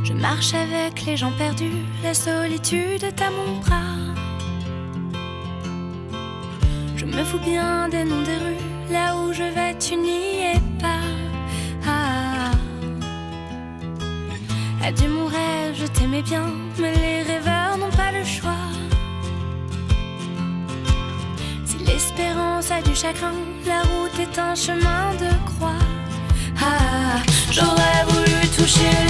Je marche avec les gens perdus, la solitude est à mon bras. Je me fous bien des noms des rues, là où je vais tu n'y es pas. Adieu mon rêve, je t'aimais bien, mais les rêveurs n'ont pas le choix. Si l'espérance a du chagrin, la route est un chemin de croix. J'aurais voulu toucher